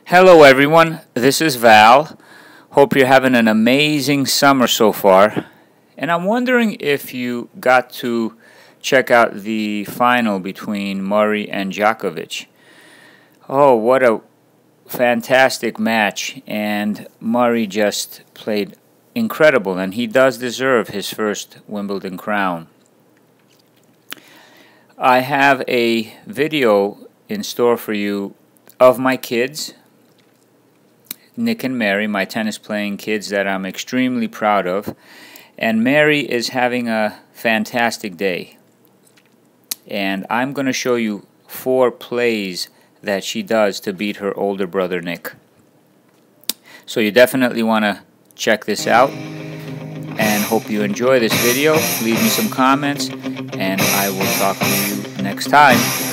Hello everyone, this is Val. Hope you're having an amazing summer so far. And I'm wondering if you got to check out the final between Murray and Djokovic. Oh, what a fantastic match, and Murray just played incredible, and he does deserve his first Wimbledon crown. I have a video in store for you of my kids, Nick and Mary, my tennis playing kids that I'm extremely proud of. And Mary is having a fantastic day. And I'm going to show you 4 plays that she does to beat her older brother Nick. So you definitely want to check this out. And hope you enjoy this video. Leave me some comments, and I will talk to you next time.